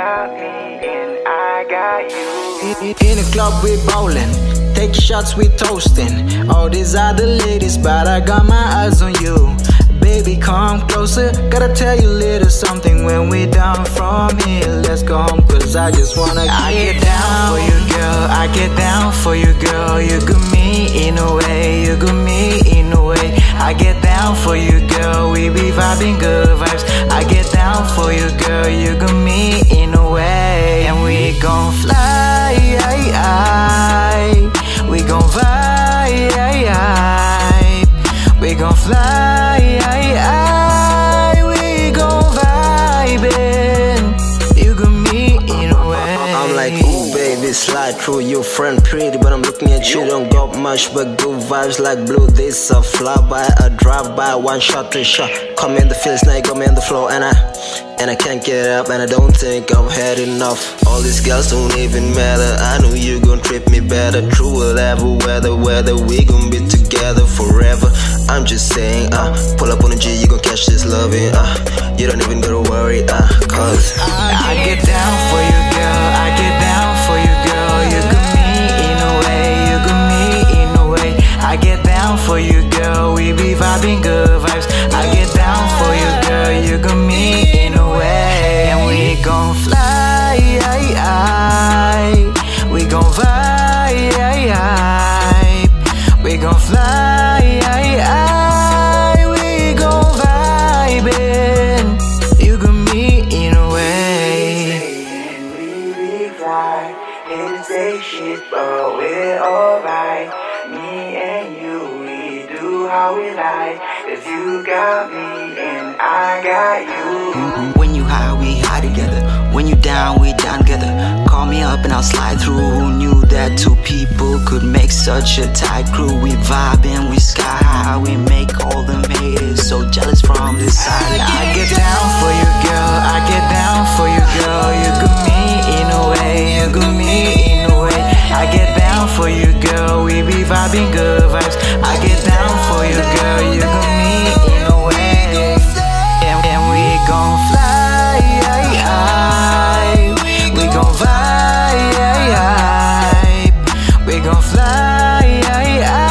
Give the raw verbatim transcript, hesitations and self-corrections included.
got me and I got you. In the club we bowling, take shots we toasting. All these other ladies, but I got my eyes on you. Baby, come closer, gotta tell you a little something. When we down from here, let's go home, cause I just wanna get I get down for you, girl, I get down for you, girl. You got me in a way, you got me in a way. I get down for you, girl, we be vibing good vibes. I get down for you, girl, you got me in a way. And we gon' fly, we gon' vibe, we gon' fly, we gon' vibin'. You got me in a way. I'm like, ooh baby, slide through your friend pretty, but I'm looking at you, don't got much but good vibes like blue. This a fly by, a drive by, one shot, three shot. Come in the fields, now you got me on the floor, and I and I can't get up, and I don't think I've had enough. All these girls don't even matter, I know you gon' treat me better. Through whatever weather, weather, we gon' be together forever. I'm just saying, uh, pull up on the G, you gon' catch this loving, uh, you don't even gotta worry, uh, cause I get down for you, girl, I get down for you, girl. You got me in a way, you got me in a way. I get down for you, girl, we be vibing good vibes. I get down for you, girl, you got me in a way. And we gon' fly, we gon' vibe, we gon' fly, we gon' vibin'. You got me in a way. We be fly, and say shit, but we're alright. Me and you, we do how we like. Cause you got me and I got you. When you high, we high together. When you down, we down together. Call me up and I'll slide through. Who knew that two people could make such a tight crew? We vibing, we sky high. We make all them haters so jealous from this side. I get down for you, girl, I get down for you, girl. You got me in a way, you got me in a way. I get down for you, girl, we be vibing good vibes. I get down for you, girl, you got me in a way. And, and we gon' fly, we gon' vibe, we gon' fly.